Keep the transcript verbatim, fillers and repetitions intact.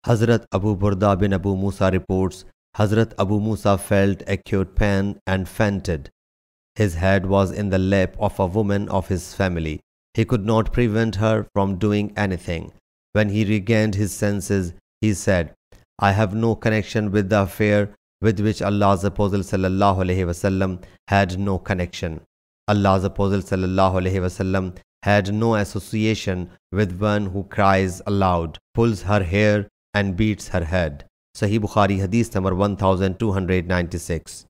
Hazrat Abu Burda bin Abu Moosa reports, Hazrat Abu Moosa felt acute pain and fainted. His head was in the lap of a woman of his family. He could not prevent her from doing anything. When he regained his senses, he said, I have no connection with the affair with which Allah's Apostle sallallahu alaihi wasallam had no connection. Allah's Apostle sallallahu alaihi wasallam had no association with one who cries aloud, pulls her hair and beats her head. Sahih Bukhari Hadith number one thousand two hundred ninety-six.